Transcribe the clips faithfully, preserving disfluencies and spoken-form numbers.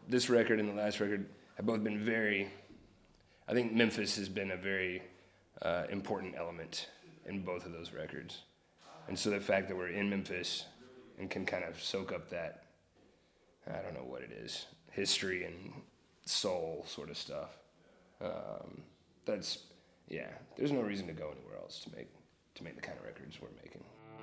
this record and the last record have both been very, I think Memphis has been a very uh, important element in both of those records. And so the fact that we're in Memphis and can kind of soak up that, I don't know what it is, history and soul sort of stuff. Um, that's, yeah, there's no reason to go anywhere else to make, to make the kind of records we're making.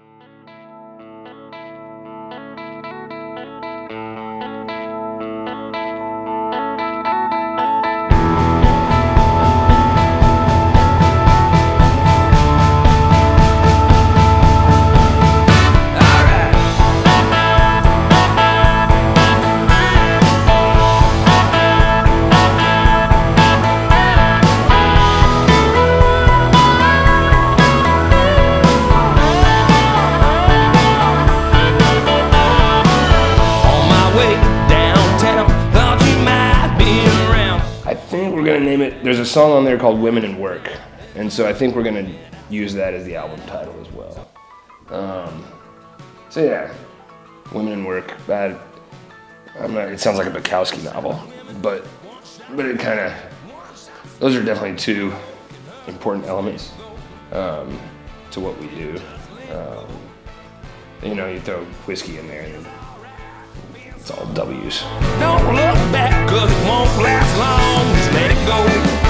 We're gonna name it, there's a song on there called Women in Work, and so I think we're gonna use that as the album title as well. Um, so yeah, Women in Work. Bad. I'm not, it sounds like a Bukowski novel, but but it kind of, those are definitely two important elements um, to what we do. Um, you know, you throw whiskey in there and it's all W's. Don't look back, cause it won't last long. Just let it go.